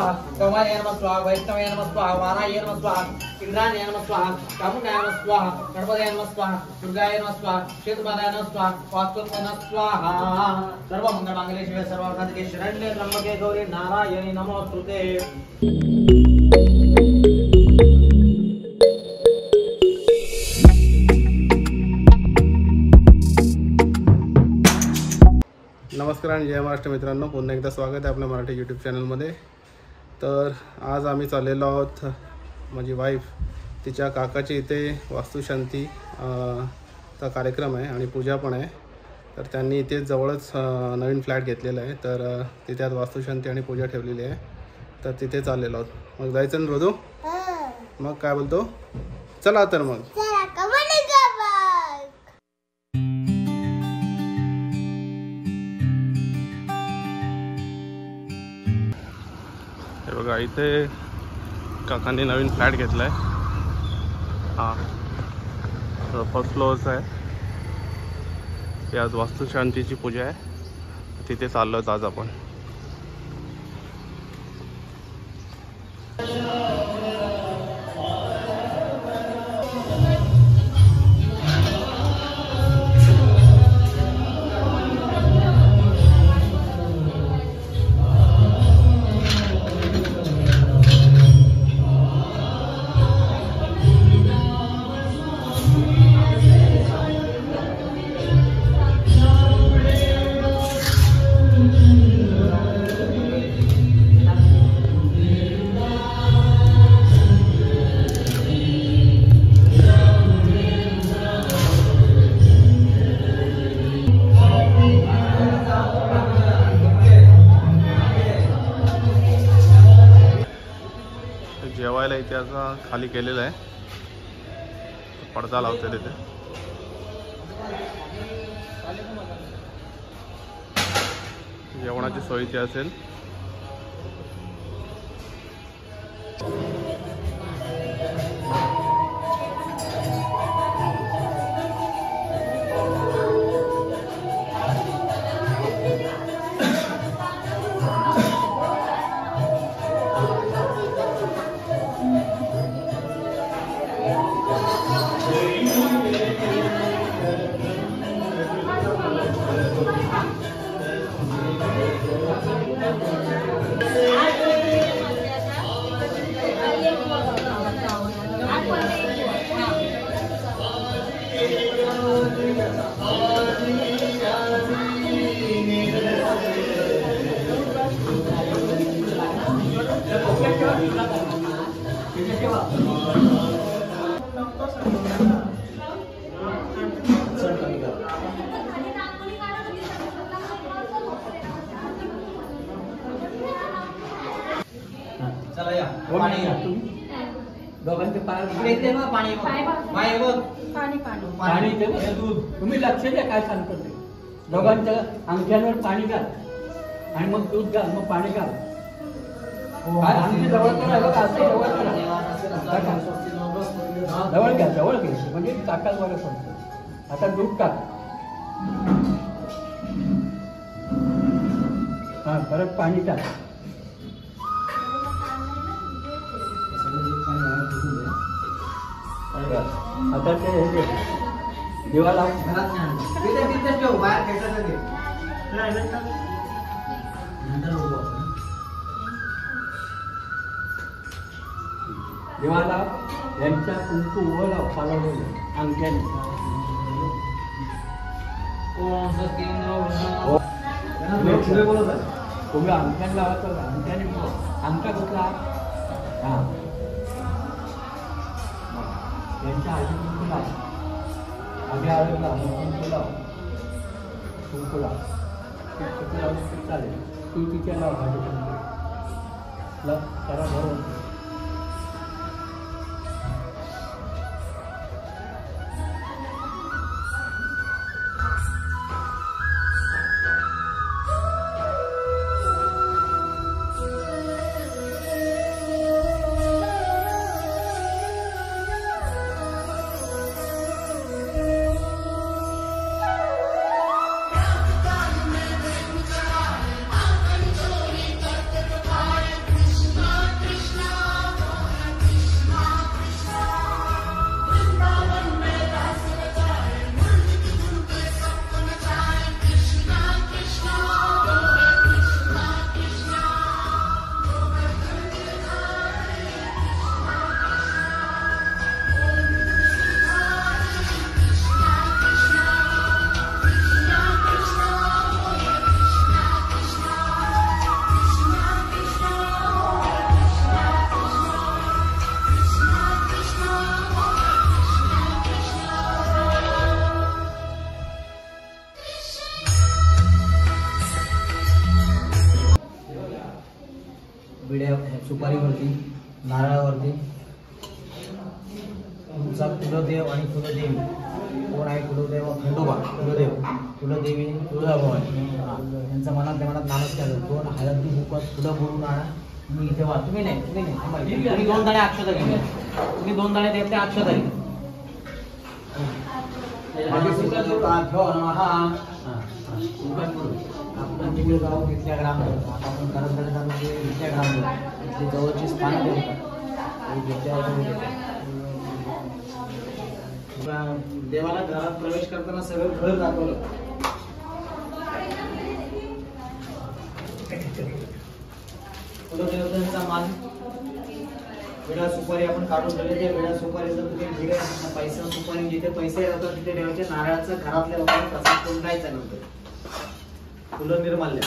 स्वाहा कौमार्य नमः स्वाहा वैष्णवाय नमः स्वाहा वाराय नमः स्वाहा इंद्राय नमः स्वाहा चामुंडाय नमः स्वाहा गणपतये नमः स्वाहा दुर्गाय नमः स्वाहा क्षेत्रपालाय नमः स्वाहा वास्तुत्वय नमः स्वाहा सर्वमंगलमांगल्ये शिवे सर्वार्थसाधिके शरण्ये त्र्यंबके गौरी नारायणी नमोस्तुते। नमस्कार आणि जय महाराष्ट्र मित्रांनो, पुन्हा एकदा स्वागत आहे आपल्या मराठी यूट्यूब चॅनलमध्ये। तर आज आम्ही चाललेलो आहोत, माझी वाईफ तिच्या काकाची इथे वास्तुशांती चा कार्यक्रम आहे आणि पूजा पण आहे। तर त्यांनी इथे जवळच नवीन फ्लॅट घेतलेला आहे, तर तिथे आज वास्तुशांती आणि पूजा ठेवलेली आहे, तर तिथे चाललेलो आहोत। मग जायचं ना रोजू? मग काय बोलतो, चला तर मग। हे बघा, इथे काकांनी नवीन फ्लॅट घेतला आहे। हां, फर्स्ट फ्लोअरचा आहे। ती आज वास्तुशांतीची पूजा आहे, तिथे चाललो आज आपण। जेवायला इथे आता खाली केलेला आहे, पडदा लावते तिथे। जेवणाची सोय इथे असेल। चला या, पाणी घ्या तुम्ही दोघांचे पाणी इथे बघ, पाणी पाणी बघ, पाणी पाणी पाणी दे, दूध। तुम्ही लक्ष द्या काय सांगतो ते। दोघांच्या अंगठ्यांवर पाणी घाल आणि मग दूध घाल, मग पाणी घाल। आमची जवळ करा बघा, असं जवळ करा, जवळ घ्या, जवळ घ्या, म्हणजे टाकाल बरं पडतं। आता दूध टाक, हां परत पाणी टाक। आता ते दिवा लाव, तिथे ठेव, बाहेर खेळतात ते दिवा लाव, यांच्या कुंकू उभं लाव, चालवलेलं अंगठ्याने। तुम्ही अंगठ्याने लावायचं, अंगठ्याने अंगठा कुठला? हां, यांच्या आधी कुंकू लाव, आधी आळत लाव, कुंकू लाव, कुंकू लाव, कुंकू लावून चालेल। तू तिथे लाव, माझ्या कुंकू लाव, त्याला भरून विड्या सुपारीवरती नारळावरती तुमचा कुलदेव आणि कुलदेवी कोण आहे? कुलदेव खंडोबा, कुलदेव कुलदेवी तुळजाभवानी यांचा मनात नमस्कार. 2 हळदी बुकत फुलं बोलून आणा. मी इथे वा. तुम्ही नाही तुम्ही 2 दाणे अक्षता घ्या. तुम्ही 2 दाणे देत त्या अक्षता घ्या. आपण तिकडे जाऊ तिथल्या ग्राम आता आपण करंदळे तालुक्यात तिथल्या ग्राम तिथली जवळची स्थान देवाला घरात प्रवेश करताना सगळं घर दाखवलं. कुलदेवतांचा मान विडा सुपारी आपण काढून ठेवले. त्या विडा सुपारीचं तुम्ही विडा पैसा सुपारी जिथे पैसे राहतात तिथे ठेवायचे. नारळाचं घरातल्या लोकांनी तसं कोण काय चालवतं. फुलं निर्माल्य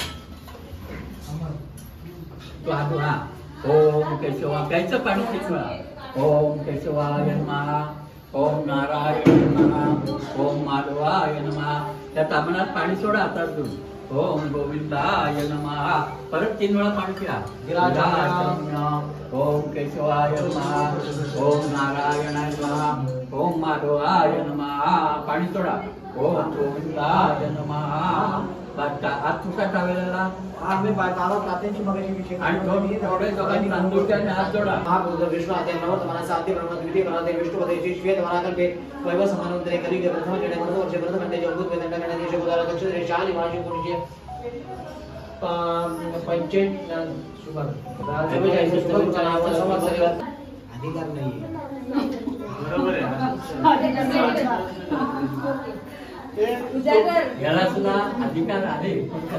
तो हात हा. ओम केशवाय पाणी शिकवा. ओम केशवाय नमः. ओम नारायण नमः. ओम माधवाय नमः. त्या तामणात पाणी सोडा हातातून. ओम गोविंदाय नमः. परत 3 वेळा पाणी पिया. ओम केशवाय नमः. ओम नारायणाय नमः. ओम माधवाय नमः. पाणी सोडा. ओम गोविंदाय नमः. हात तुका टावेला आम्ही बाबा तात्यांची मगाशी विषय आणि थोडे दोघांनी तांदूळाने हात जोडा. महाभूत विष्णू आद्य नवत मनाचा आद्य ब्रह्म द्वितीय ब्रह्म विष्णू पदेची श्वेत वराकल्पे वैभव समानोत्तरे कलियुग प्रथम केणे वर्ष वर्ष प्रथम घंटे अद्भुत वेदंड गणेश देश उदार दक्ष रेशाली भाषी पुरुषे पंचे शुभ अधिकार नाहीये. बरोबर आहे. याला सुद्धा अधिकार आहे.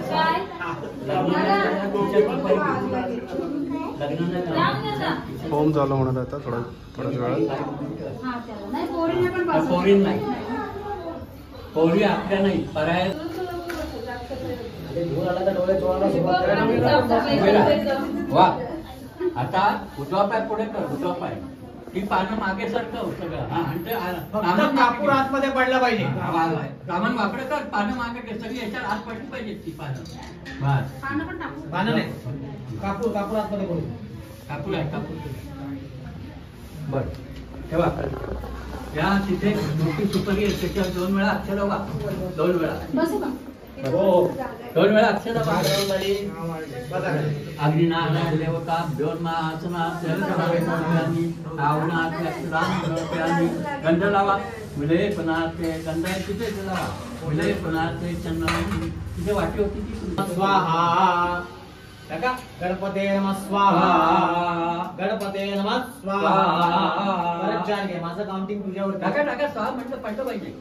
होम चालू होणार आता थोड्याच वेळात. पोरी नाही, पोरी आपल्या नाही पर्याय. वा आता उजवा पाय पुढे कर. उजवा पाय ती पानं मागे सरकव सगळं. कापूर आतमध्ये पडला पाहिजे. सामान वाकडं कर. पानं मागे कर. सगळी याच्यात आत पडली पाहिजे ती पानं. बस पानं नाही कापूर आतमध्ये पडू. कापूर आहे कापूर. बर ठेवा. या तिथे मोठी सुपारी आहे त्याच्यावर 2 वेळा अक्षर वा. 2 वेळा. हो 2 वेळा अक्षर अग्निनाथ देवता भ्योन्मासनाथ गंध लावा. विलेपनाथे गंध आहे तिथे लावा. विलेपनाथे चंद्र तिथे वाटी होती ती. स्वाहा. गणपते नमः स्वाहा. गणपते नमः स्वाहा. परत 4 घे. माझं काउंटिंग तुझ्यावर. टाका 6 म्हटलं पडलं पाहिजे.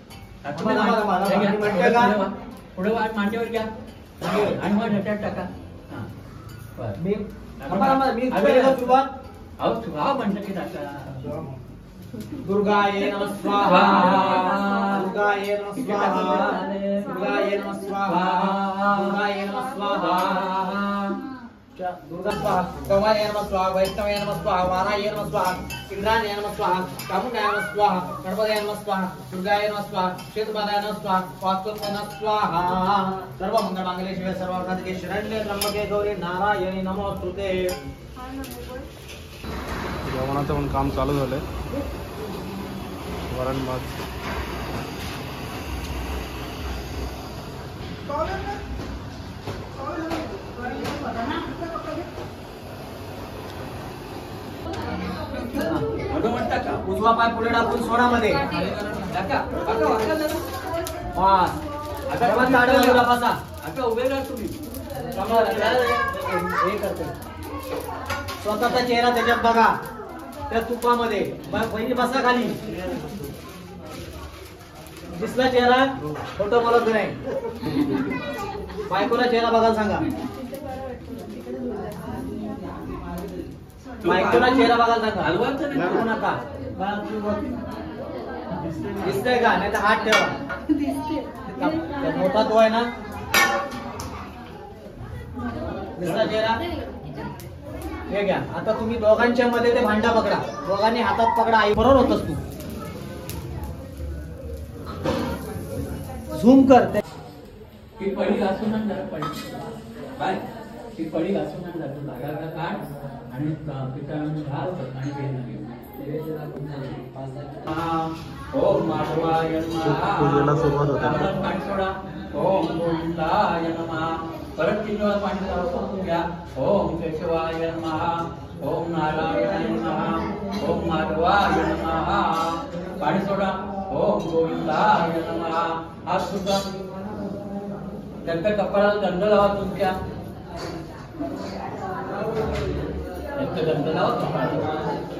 पुढे वाट मांडीवर घ्या आणि मग ह्याच्यात टाका. मी सुरुवात म्हणलं की टाका. दुर्गाये नमः स्वाहा. दुर्गाये नमः स्वाहा. दुर्गाये नमः स्वाहा. दुर्गाये नमः स्वाहा. दुर्गा स्वाहा. गवाये नमः स्वाहा. वैष्णवे नमः स्वाहा. वाराये नमः स्वाहा. इंद्राय नमः स्वाहा. चामुंडाय नमः स्वाहा. गणपतये नमः स्वाहा. दुर्गाये नमः स्वाहा. क्षेत्रपालाय नमः स्वाहा. वास्तुत्वे नमः स्वाहा. सर्व मंगल मांगल्ये शिवे सर्वार्थसाधके शरण्ये त्र्यंबके गौरी नारायणी नमोस्तुते. जेवणाचं पण काम चालू झालंय. वरण भात उजवा पाय पुढे टाकून सोडामध्ये. उभे राहा तुम्ही. स्वतःचा चेहरा त्याच्यात बघा. त्या तुपामध्ये पहिली बसा खाली. दिसला चेहरा फोटो बोलत नाही. बायकोला चेहरा बघायला सांगा. बायकोला चेहरा बघायला सांगा. हलवू नका. दिसतंय का? नाही तर हात ठेवा. मोठा तो आहे ना. दिसला चेहरा. हे घ्या. आता तुम्ही दोघांच्या मध्ये ते भांडा पकडा. दोघांनी हातात पकडा. आई बरोबर होतस तू. झूम कर. ती पडी घासून जरा पडी बाय. ती पडी घासून जातो. काढ आणि पितांनी हात आणि घेणार ओम माधवाय नमः. पूजेला सुरुवात होते. पाणी सोडा. ओम गोविंदाय नमः. परत 3 वेळा पाणी सोडून घ्या. ओम केशवाय नमः. ओम नारायणाय नमः. ओम माधवाय नमः. पाणी सोडा. ओम गोविंदाय नमः. हात सुद्धा त्यांच्या कपाळाला गंध लावा तुमच्या. गंध लावा कपाळाला.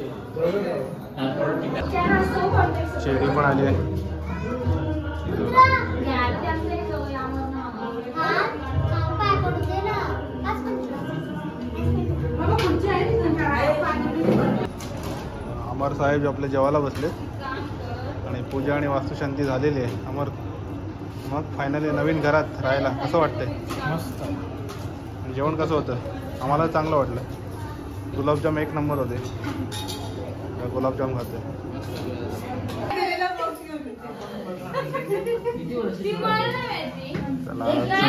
शेरी पण आली आहे. अमर साहेब आपल्या जेवायला बसले आणि पूजा आणि वास्तुशांती झालेली आहे. अमर, मग फायनली नवीन घरात राहायला कसं वाटतंय? मस्त. आणि जेवण कसं होतं? आम्हाला चांगलं वाटलं. गुलाबजाम 1 नंबर होते. गुलाबजाम खाते. चला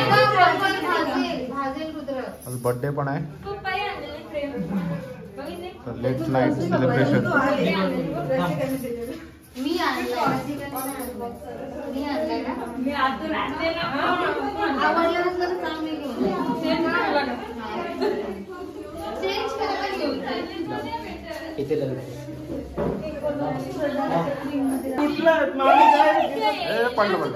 आज बर्थडे पण आहे. Late night celebration. मी पडलं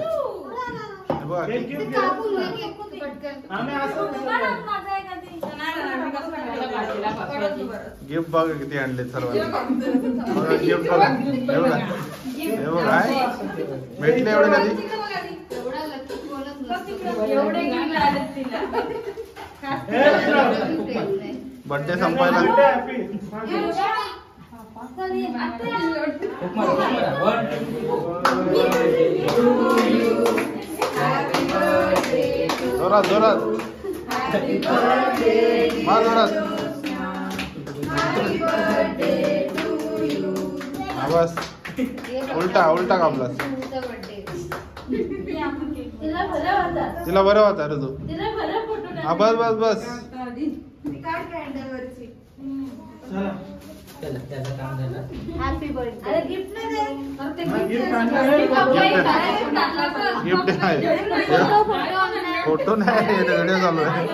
गिफ्ट बघा किती आणले सर्वांनी. गिफ्ट बघा. हे बघा काय भेटले एवढे कधी. बर्थडे संपायला. जोरात जोरात मा जोरात. बस उलटा उलटा कापलास. तिला बरं होता रे तू. हा बस बस बस. Happy birthday. गिफ्ट गिफ्ट आहे. फोटो नाही, व्हिडिओ चालू आहे.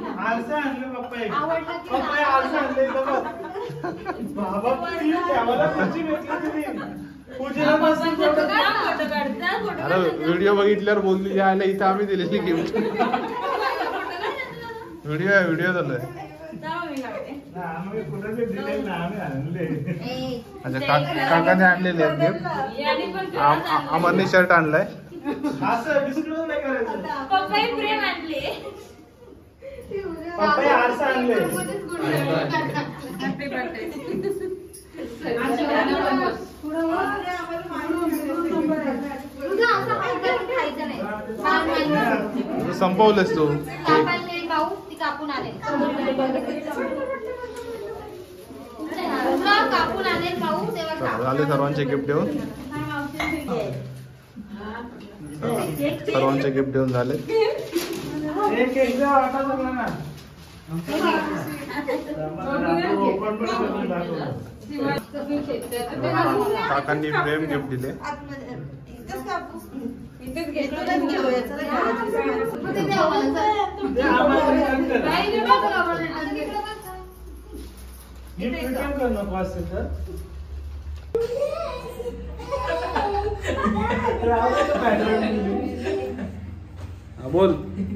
अरे व्हिडिओ बघितल्यावर बोलली यायला इथं आम्ही दिलेली गिफ्ट. व्हिडिओ आहे, व्हिडिओ चालू आहे. अच्छा काकाने आणलेले आहेत गिफ्ट. अमरने शर्ट आणलाय. संपवलंस तू. कापून आले कापून आले पाहू तेव्हा झाले सर्वांचे गिफ्ट देऊन. सर्वांचे गिफ्ट देऊन झाले. काकांनी फ्रेम गिफ्ट दिले. बोल.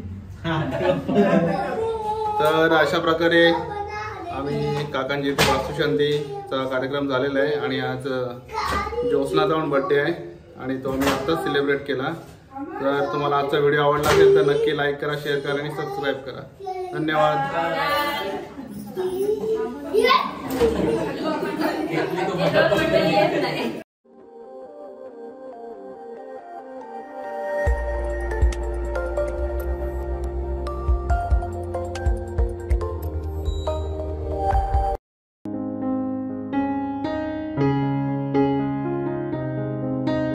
तर अशा प्रकारे आम्ही काकांची वास्तुशांतीचा कार्यक्रम झालेला आहे आणि आज ज्योत्स्नाचा पण बर्थडे आहे आणि तो आम्ही आत्ताच सेलिब्रेट केला. तर तुम्हाला आजचा व्हिडिओ आवडला असेल तर नक्की लाईक करा, शेअर करा आणि सबस्क्राईब करा. धन्यवाद.